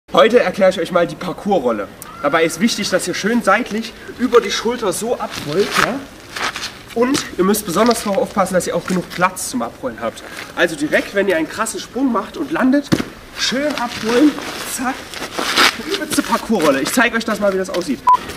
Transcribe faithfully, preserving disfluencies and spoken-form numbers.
Heute erkläre ich euch mal die Parcoursrolle. Dabei ist wichtig, dass ihr schön seitlich über die Schulter so abrollt. Ja? Und ihr müsst besonders darauf aufpassen, dass ihr auch genug Platz zum Abrollen habt. Also direkt, wenn ihr einen krassen Sprung macht und landet, schön abrollen, zack, übelste Parcoursrolle. Ich zeige euch das mal, wie das aussieht.